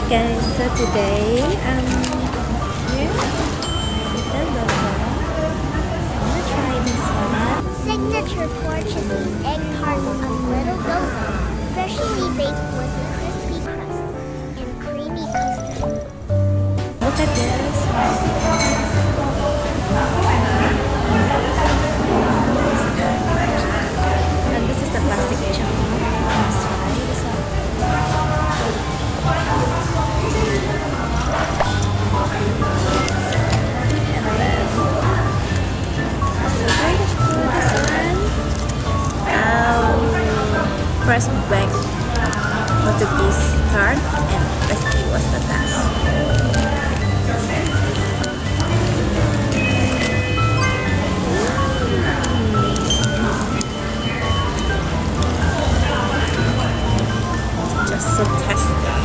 Okay, so today, yeah, it's a Dozo. I'm gonna try this one. Signature Portuguese egg tarts of Little Dozo, freshly baked with a crispy crust and creamy custard. Look at this. And this is the plastic chunk. Let's try this one. First bag Portuguese tart, and let's see what's the best. Just so tasty.